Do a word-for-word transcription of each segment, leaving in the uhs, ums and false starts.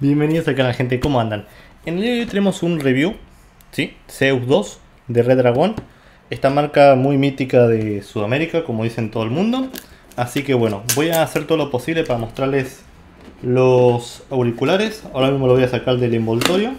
Bienvenidos al canal, gente, ¿cómo andan? En el día de hoy tenemos un review, ¿sí? Zeus dos de Red Dragon. Esta marca muy mítica de Sudamérica, como dicen todo el mundo. Así que bueno, voy a hacer todo lo posible para mostrarles los auriculares. Ahora mismo lo voy a sacar del envoltorio.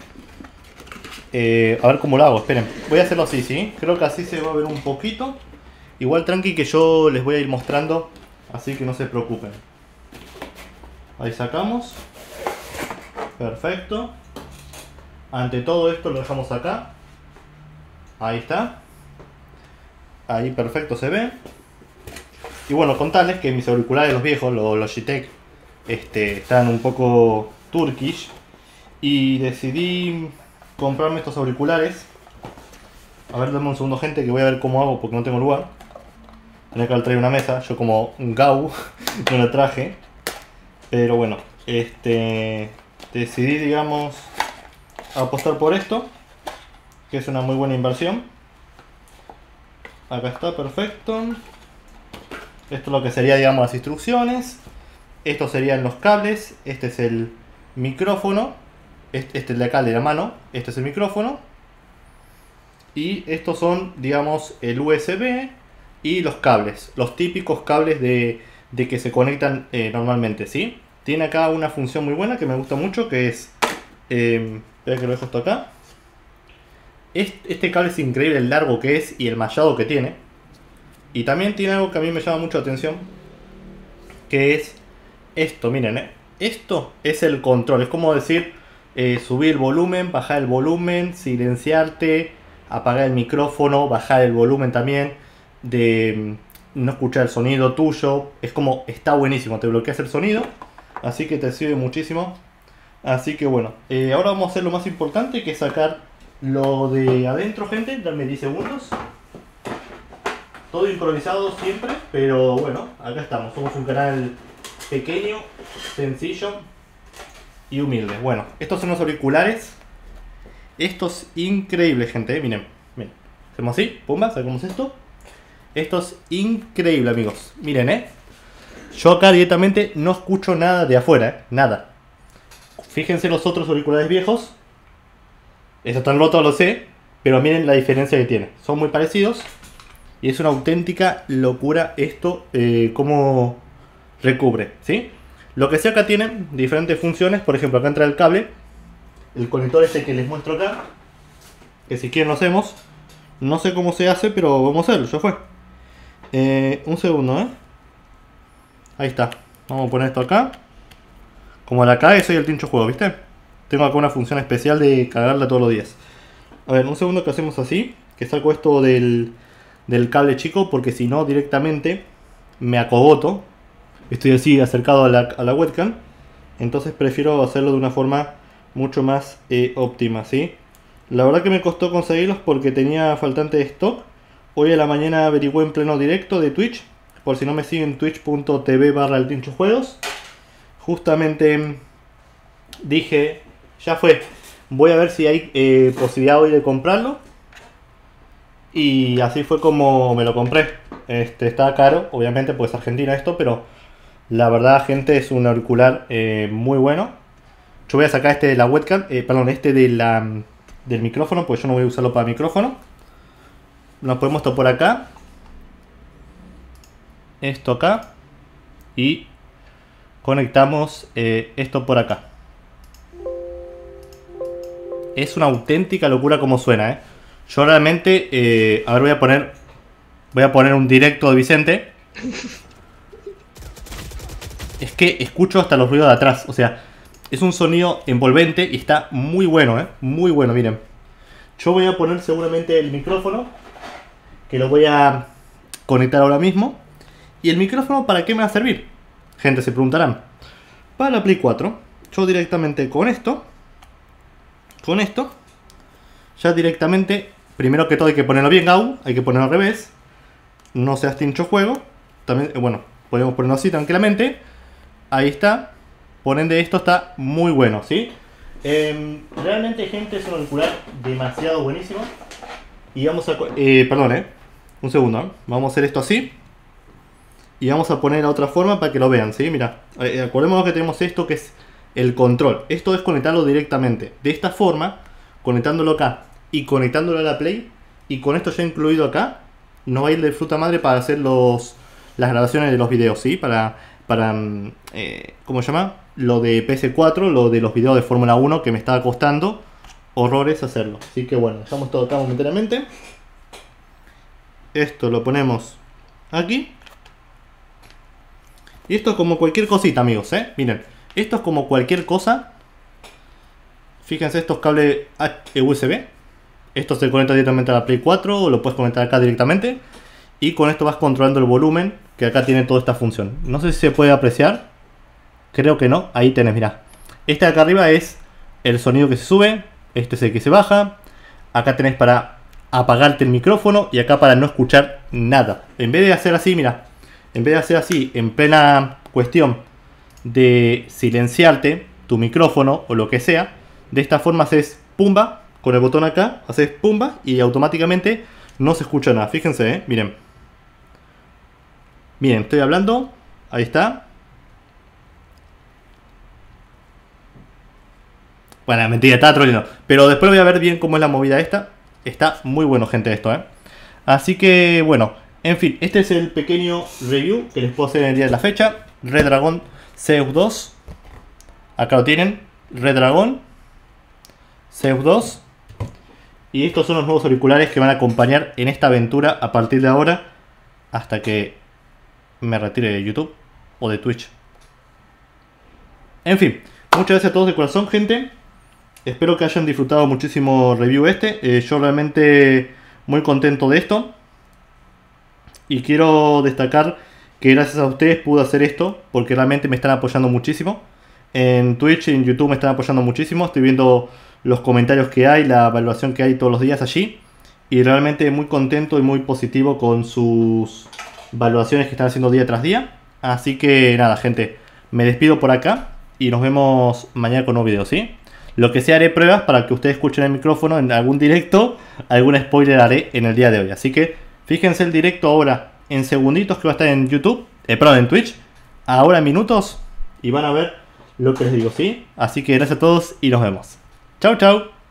Eh, a ver cómo lo hago, esperen. Voy a hacerlo así, ¿sí? Creo que así se va a ver un poquito. Igual tranqui que yo les voy a ir mostrando, así que no se preocupen. Ahí sacamos. Perfecto. Ante todo esto lo dejamos acá. Ahí está. Ahí perfecto se ve. Y bueno, contarles que mis auriculares, los viejos, los Logitech, este, están un poco turkish. Y decidí comprarme estos auriculares. A ver, dame un segundo, gente, que voy a ver cómo hago porque no tengo lugar. Tenía que traer una mesa. Yo como un gau no lo traje. Pero bueno, este... decidí, digamos, apostar por esto, que es una muy buena inversión. Acá está, perfecto. Esto es lo que sería, digamos, las instrucciones. Estos serían los cables. Este es el micrófono. Este, este es el de acá, de la mano. Este es el micrófono. Y estos son, digamos, el U S B y los cables. Los típicos cables de, de que se conectan eh, normalmente, ¿sí? Tiene acá una función muy buena que me gusta mucho, que es... Eh, espera que lo dejo esto acá. Este, este cable es increíble, el largo que es y el mallado que tiene. Y también tiene algo que a mí me llama mucho la atención, que es esto, miren, ¿eh? Esto es el control, es como decir, eh, subir el volumen, bajar el volumen, silenciarte, apagar el micrófono, bajar el volumen también, de no escuchar el sonido tuyo. Es como, está buenísimo, te bloqueas el sonido. Así que te sirve muchísimo. Así que bueno, eh, ahora vamos a hacer lo más importante, que es sacar lo de adentro, gente. Dame diez segundos. Todo improvisado siempre, pero bueno, acá estamos. Somos un canal pequeño, sencillo y humilde. Bueno, estos son los auriculares. Esto es increíble, gente, eh. Miren, miren. Hacemos así, pumba, sacamos esto. Esto es increíble, amigos. Miren, eh. Yo acá directamente no escucho nada de afuera, ¿eh? Nada. Fíjense los otros auriculares viejos. Estos están rotos, lo sé. Pero miren la diferencia que tiene. Son muy parecidos. Y es una auténtica locura esto, eh, cómo recubre, ¿sí? Lo que sí, acá tienen diferentes funciones. Por ejemplo, acá entra el cable. El conector este que les muestro acá. Que si quieren lo hacemos. No sé cómo se hace, pero vamos a hacerlo. Ya fue. Eh, un segundo, ¿eh? Ahí está. Vamos a poner esto acá. Como la cae, soy el tincho juego, ¿viste? Tengo acá una función especial de cagarla todos los días. A ver, un segundo que hacemos así. Que saco esto del, del cable chico, porque si no directamente me acogoto. Estoy así acercado a la, a la webcam. Entonces prefiero hacerlo de una forma mucho más eh, óptima, ¿sí? La verdad que me costó conseguirlos porque tenía faltante de stock. Hoy a la mañana averigué en pleno directo de Twitch. Por si no me siguen, twitch punto tv barra el tincho juegos. Justamente dije, ya fue, voy a ver si hay eh, posibilidad hoy de comprarlo. Y así fue como me lo compré. Este, está caro, obviamente, pues es Argentina esto, pero la verdad, gente, es un auricular eh, muy bueno. Yo voy a sacar este de la webcam, eh, perdón, este de la, del micrófono, pues yo no voy a usarlo para micrófono. Nos ponemos esto por acá. Esto acá. Y conectamos eh, esto por acá. Es una auténtica locura como suena, ¿eh? Yo realmente, eh, a ver, voy a poner voy a poner un directo de Vicente. Es que escucho hasta los ruidos de atrás. O sea, es un sonido envolvente y está muy bueno, ¿eh? Muy bueno, miren. Yo voy a poner seguramente el micrófono, que lo voy a conectar ahora mismo. ¿Y el micrófono para qué me va a servir? Gente, se preguntarán. Para la Play cuatro, yo directamente con esto, con esto, ya directamente, primero que todo hay que ponerlo bien, Gau, hay que ponerlo al revés, no seas tincho juego. También, bueno, podemos ponerlo así tranquilamente. Ahí está. Por ende, esto está muy bueno, ¿sí? Eh, realmente, gente, es un auricular demasiado buenísimo. Y vamos a... Eh, perdón, eh. Un segundo, ¿eh? Vamos a hacer esto así. Y vamos a poner a otra forma para que lo vean, ¿sí? Mira, eh, acordémonos que tenemos esto que es el control. Esto es conectarlo directamente. De esta forma, conectándolo acá y conectándolo a la Play, y con esto ya incluido acá, nos va a ir de fruta madre para hacer los, las grabaciones de los videos, ¿sí? Para, para eh, ¿cómo se llama? Lo de P S cuatro, lo de los videos de Fórmula uno, que me estaba costando horrores hacerlo. Así que bueno, dejamos todo acá momentáneamente. Esto lo ponemos aquí. Y esto es como cualquier cosita, amigos, ¿eh? Miren, esto es como cualquier cosa. Fíjense estos cables U S B. Esto se conecta directamente a la Play cuatro o lo puedes conectar acá directamente. Y con esto vas controlando el volumen, que acá tiene toda esta función. No sé si se puede apreciar. Creo que no. Ahí tenés, mirá. Este de acá arriba es el sonido que se sube. Este es el que se baja. Acá tenés para apagarte el micrófono y acá para no escuchar nada. En vez de hacer así, mira. En vez de hacer así, en plena cuestión de silenciarte tu micrófono o lo que sea, de esta forma haces pumba. Con el botón acá, haces pumba y automáticamente no se escucha nada. Fíjense, ¿eh? Miren. Miren, estoy hablando. Ahí está. Bueno, mentira, estaba troleando. Pero después voy a ver bien cómo es la movida esta. Está muy bueno, gente, esto, ¿eh? Así que, bueno. En fin, este es el pequeño review que les puedo hacer en el día de la fecha. Redragon Zeus dos. Acá lo tienen. Redragon Zeus dos. Y estos son los nuevos auriculares que van a acompañar en esta aventura a partir de ahora, hasta que me retire de YouTube o de Twitch. En fin, muchas gracias a todos de corazón, gente. Espero que hayan disfrutado muchísimo review este. Eh, yo realmente muy contento de esto. Y quiero destacar que gracias a ustedes pude hacer esto, porque realmente me están apoyando muchísimo. En Twitch y en YouTube me están apoyando muchísimo. Estoy viendo los comentarios que hay, la evaluación que hay todos los días allí. Y realmente muy contento y muy positivo con sus evaluaciones que están haciendo día tras día. Así que nada, gente, me despido por acá y nos vemos mañana con un video, ¿sí? Lo que sí, haré pruebas para que ustedes escuchen el micrófono en algún directo. Algún spoiler haré en el día de hoy. Así que fíjense el directo ahora en segunditos que va a estar en YouTube, eh, perdón, en Twitch. Ahora en minutos y van a ver lo que les digo, ¿sí? Así que gracias a todos y nos vemos. Chau, chau.